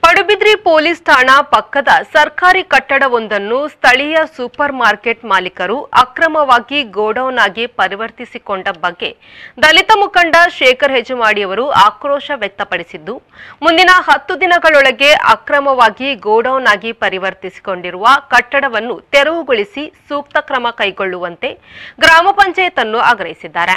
Padubidri police ಠಾಣಾ ಪಕ್ಕದ ಸರ್ಕಾರಿ ಕಟ್ಟಡವೊಂದನ್ನು ಸ್ಥಳೀಯ ಸೂಪರ್ ಮಾರ್ಕೆಟ್ ಮಾಲೀಕರು ಅಕ್ರಮವಾಗಿ ಗೋಡೌನ್ ಆಗಿ ಪರಿವರ್ತಿಸಿಕೊಂಡ ಬಗ್ಗೆ ದಲಿತ ಮುಖಂಡ ಶೇಖರ್ ಹೆಜಮಾಡಿಯವರು ಆಕ್ರೋಶ ವ್ಯಕ್ತಪಡಿಸಿದ್ದು, ಮುಂದಿನ 10 ದಿನಗಳೊಳಗೆ ಅಕ್ರಮವಾಗಿ ಗೋಡೌನ್ ಆಗಿ ಪರಿವರ್ತಿಸಿಕೊಂಡಿರುವ ಕಟ್ಟಡವನ್ನು ತೆರವುಗೊಳಿಸಿ ಸೂಕ್ತ ಕ್ರಮ ಕೈಗೊಳ್ಳುವಂತೆ ಗ್ರಾಮ ಪಂಚಾಯತ್ ಅನ್ನು ಆಗ್ರಹಿಸಿದ್ದಾರೆ.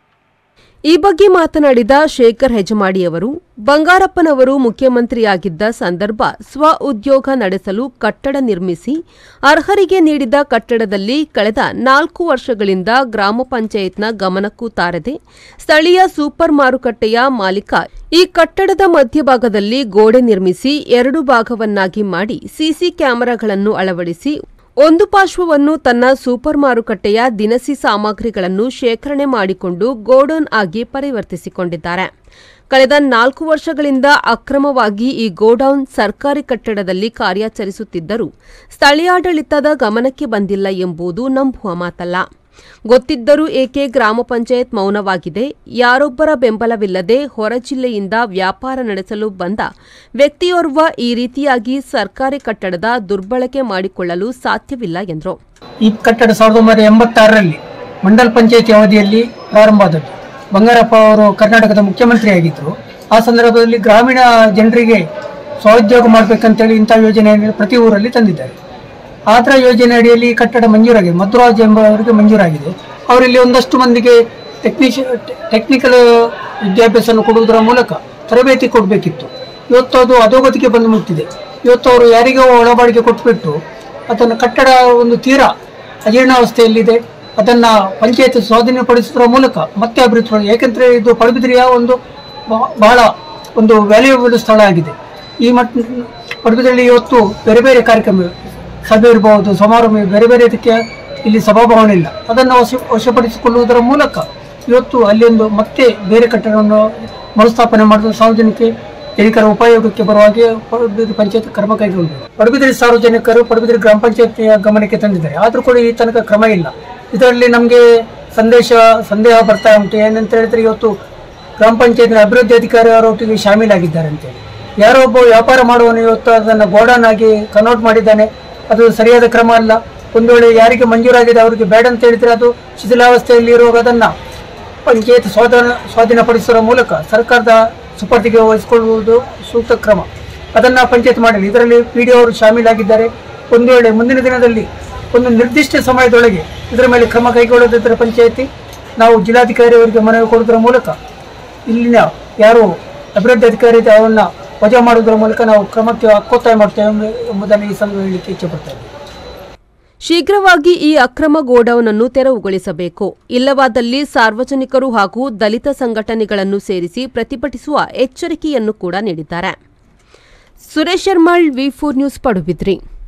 ಈ ಬಗ್ಗೆ ಮಾತನಾಡಿದ ಶೇಖರ್ ಹೆಜಮಾಡಿಯವರು, ಬಂಗಾರಪ್ಪನವರು ಮುಖ್ಯಮಂತ್ರಿಯಾಗಿದ್ದ ಸಂದರ್ಭ ಸ್ವ ಉದ್ಯೋಗ ನಡೆಸಲು ಕಟ್ಟಡ ನಿರ್ಮಿಸಿ ಅರ್ಹರಿಗೆ ನೀಡಿದ ಕಟ್ಟಡದಲ್ಲಿ ಕಳೆದ 4 ವರ್ಷಗಳಿಂದ ಗ್ರಾಮ ಪಂಚಾಯತ್ನ ಗಮನಕ್ಕೂ ತಾರದೆ ಸ್ಥಳೀಯ ಸೂಪರ್ ಮಾರುಕಟ್ಟೆಯ ಮಾಲೀಕ ಈ ಕಟ್ಟಡದ ಮಧ್ಯಭಾಗದಲ್ಲಿ ಗೋಡೆ ನಿರ್ಮಿಸಿ 2 ಭಾಗವನ್ನಾಗಿ ಮಾಡಿ ಸಿಸಿ ಕ್ಯಾಮೆರಾಗಳನ್ನು ಅಳವಡಿಸಿ ಒಂದು ಪಾರ್ಶ್ವವನ್ನು ತನ್ನ ಸೂಪರ್ ಮಾರುಕಟ್ಟೆಯ ದಿನಸಿ ಸಾಮಗ್ರಿಗಳನ್ನು ಶೇಖರಣೆ ಮಾಡಿಕೊಂಡು ಗೋಡೌನ್ ಆಗಿ ಪರಿವರ್ತಿಸಿಕೊಂಡಿದ್ದಾರೆ. ಕಳೆದ 4 ವರ್ಷಗಳಿಂದ ಅಕ್ರಮವಾಗಿ ಈ ಗೋಡೌನ್ ಸರ್ಕಾರಿ ಕಟ್ಟಡದಲ್ಲಿ ಕಾರ್ಯಾಚರಿಸುತ್ತಿದ್ದರೂ ಸ್ಥಳೀಯಾಡಳಿತದ ಗಮನಕ್ಕೆ ಬಂದಿಲ್ಲ ಎಂಬುದು ನಂಬುವ ಮಾತಲ್ಲ. ಗೊತ್ತಿದ್ದರೂ ಏಕೆ ಗ್ರಾಮ ಪಂಚಾಯತ್ ಮೌನವಾಗಿದೆ? ಯಾರೊಬ್ಬರ ಬೆಂಬಲವಿಲ್ಲದೆ ಹೊರ ಜಿಲ್ಲೆಯಿಂದ ವ್ಯಾಪಾರ ನಡೆಸಲು ಬಂದ ವ್ಯಕ್ತಿಯೋರ್ವ ಈ ರೀತಿಯಾಗಿ ಸರ್ಕಾರಿ ಕಟ್ಟಡದ ದುರ್ಬಳಕೆ ಮಾಡಿಕೊಳ್ಳಲು ಸಾಧ್ಯವಿಲ್ಲ ಎಂದರು. ಈ ಕಟ್ಟಡ 1986ರಲ್ಲಿ ಮಂಡಲ ಪಂಚಾಯತಿ ಅವಧಿಯಲ್ಲಿ ಪ್ರಾರಂಭವಾದದ್ದು. ಬಂಗಾರಪ್ಪ ಅವರು ಕರ್ನಾಟಕದ ಮುಖ್ಯಮಂತ್ರಿಯಾಗಿದ್ದರು. ಆ ಸಂದರ್ಭದಲ್ಲಿ ಗ್ರಾಮೀಣ ಜನರಿಗೆ ಸ್ವಉದ್ಯೋಗ ಮಾಡಬೇಕಂತೇಳಿ ಇಂಥ ಯೋಜನೆಯನ್ನು ಪ್ರತಿ ಊರಲ್ಲಿ ತಂದಿದ್ದಾರೆ. ಆತರ ಯೋಜನೆ ಅಡಿಯಲ್ಲಿ ಕಟ್ಟಡ ಮಂಜೂರಾಗಿದೆ. ಮಧುರಾಜ್ ಎಂಬವರಿಗೆ ಮಂಜೂರಾಗಿದೆ. ಅವರಲ್ಲಿ ಒಂದಷ್ಟು ಮಂದಿಗೆ ಟೆಕ್ನಿಕಲ್ ವಿದ್ಯಾಭ್ಯಾಸವನ್ನು ಕೊಡುವುದರ ಮೂಲಕ ತರಬೇತಿ ಕೊಡಬೇಕಿತ್ತು. ಇವತ್ತು ಅದು ಅಧೋಗತಿಗೆ ಬಂದು ಮುಟ್ಟಿದೆ. ಇವತ್ತು ಅವರು ಯಾರಿಗೋ ಒಳಬಾಡಿಗೆ ಕೊಟ್ಟುಬಿಟ್ಟು ಅದನ್ನು ಕಟ್ಟಡ ಒಂದು ತೀರಾ ಅಜೀರ್ಣಾವಸ್ಥೆಯಲ್ಲಿದೆ. ಅದನ್ನು ಪಂಚಾಯತ್ ಸ್ವಾಧೀನಪಡಿಸುವುದರ ಮೂಲಕ ಮತ್ತೆ ಅಭಿವೃದ್ಧಿ, ಏಕೆಂದರೆ ಇದು ಪಡುಬಿದ್ರಿಯ ಒಂದು ಬಹಳ ಒಂದು ವ್ಯಾಲ್ಯೂಯಬಲ್ ಸ್ಥಳ ಆಗಿದೆ. ಈ ಪಡುಬಿದ್ರಿಯಲ್ಲಿ ಇವತ್ತು ಬೇರೆ ಬೇರೆ ಕಾರ್ಯಕ್ರಮ, ಸಭೆ ಇರಬಹುದು, ಸಮಾರಂಭ, ಬೇರೆ ಬೇರೆ ಇದಕ್ಕೆ ಇಲ್ಲಿ ಸಭಾಭವನ ಇಲ್ಲ. ಅದನ್ನು ವಶಪಡಿಸಿಕೊಳ್ಳುವುದರ ಮೂಲಕ ಇವತ್ತು ಅಲ್ಲಿ ಒಂದು ಮತ್ತೆ ಬೇರೆ ಕಟ್ಟಡವನ್ನು ಮರುಸ್ಥಾಪನೆ ಮಾಡಿದ ಸಾರ್ವಜನಿಕರ ಉಪಯೋಗಕ್ಕೆ ಬರುವ ಹಾಗೆ ಪಡುಬಿದ್ರಿ ಪಂಚಾಯತ್ ಕ್ರಮ ಕೈಗೊಳ್ಳಬೇಕು. ಪಡುಬಿದ್ರಿ ಸಾರ್ವಜನಿಕರು ಪಡುಬಿದ್ರಿ ಗ್ರಾಮ ಪಂಚಾಯತಿಯ ಗಮನಕ್ಕೆ ತಂದಿದ್ದಾರೆ. ಆದರೂ ಕೂಡ ಈ ತನಕ ಕ್ರಮ ಇಲ್ಲ. ಇದರಲ್ಲಿ ನಮಗೆ ಸಂದೇಹ ಬರ್ತಾ ಉಂಟು. ಏನಂತ ಹೇಳಿದ್ರೆ, ಇವತ್ತು ಗ್ರಾಮ ಪಂಚಾಯತ್ನ ಅಭಿವೃದ್ಧಿ ಅಧಿಕಾರಿ ಅವರೊಟ್ಟಿಗೆ ಶಾಮೀಲಾಗಿದ್ದಾರೆ ಅಂತೇಳಿ. ಯಾರೋ ಒಬ್ಬ ವ್ಯಾಪಾರ ಮಾಡುವನು ಇವತ್ತು ಅದನ್ನು ಗೋಡೌನ್ ಆಗಿ ಕನ್ವರ್ಟ್ ಮಾಡಿದ್ದಾನೆ. ಅದು ಸರಿಯಾದ ಕ್ರಮ ಅಲ್ಲ. ಒಂದು ವೇಳೆ ಯಾರಿಗೆ ಮಂಜೂರಾಗಿದೆ ಅವರಿಗೆ ಬೇಡ ಅಂತ ಹೇಳಿದರೆ ಅದು ಶಿಥಿಲಾವಸ್ಥೆಯಲ್ಲಿ ಇರುವಾಗ ಅದನ್ನು ಪಂಚಾಯತ್ ಸ್ವಾಧೀನಪಡಿಸುವ ಮೂಲಕ ಸರ್ಕಾರದ ಸುಪರ್ದಿಗೆ ವಹಿಸಿಕೊಳ್ಳುವುದು ಸೂಕ್ತ ಕ್ರಮ. ಅದನ್ನು ಪಂಚಾಯತ್ ಮಾಡಲಿ. ಇದರಲ್ಲಿ PDO ಅವರು ಶಾಮೀಲಾಗಿದ್ದಾರೆ. ಒಂದು ವೇಳೆ ಮುಂದಿನ ದಿನದಲ್ಲಿ ಒಂದು ನಿರ್ದಿಷ್ಟ ಸಮಯದೊಳಗೆ ಇದರ ಮೇಲೆ ಕ್ರಮ ಕೈಗೊಳ್ಳೋದಿದ್ದರೆ ಪಂಚಾಯತಿ ನಾವು ಜಿಲ್ಲಾಧಿಕಾರಿ ಅವರಿಗೆ ಮನವಿ ಕೊಡುವುದರ ಮೂಲಕ ಇಲ್ಲಿನ ಯಾರು ಅಭಿವೃದ್ಧಿ ಅಧಿಕಾರಿ ಇದೆ ಅವನ್ನ ವಜಾ ಮಾಡುವುದರ ಮೂಲಕ ನಾವು ಕ್ರಮಕ್ಕೆ ಒತ್ತಾಯ ಮಾಡ್ತೇವೆ ಎಂಬುದನ್ನು ಈ ಸಂಘ ಹೇಳಲಿಕ್ಕೆ ಇಚ್ಛೆಪಡ್ತೇವೆ. ಶೀಘ್ರವಾಗಿ ಈ ಅಕ್ರಮ ಗೋಡೌನ್ ಅನ್ನು ತೆರವುಗೊಳಿಸಬೇಕು. ಇಲ್ಲವಾದಲ್ಲಿ ಸಾರ್ವಜನಿಕರು ಹಾಗೂ ದಲಿತ ಸಂಘಟನೆಗಳನ್ನು ಸೇರಿಸಿ ಪ್ರತಿಭಟಿಸುವ ಎಚ್ಚರಿಕೆಯನ್ನು ಕೂಡ ನೀಡಿದ್ದಾರೆ. Suresh Sharmal, V4 news, Padubidri.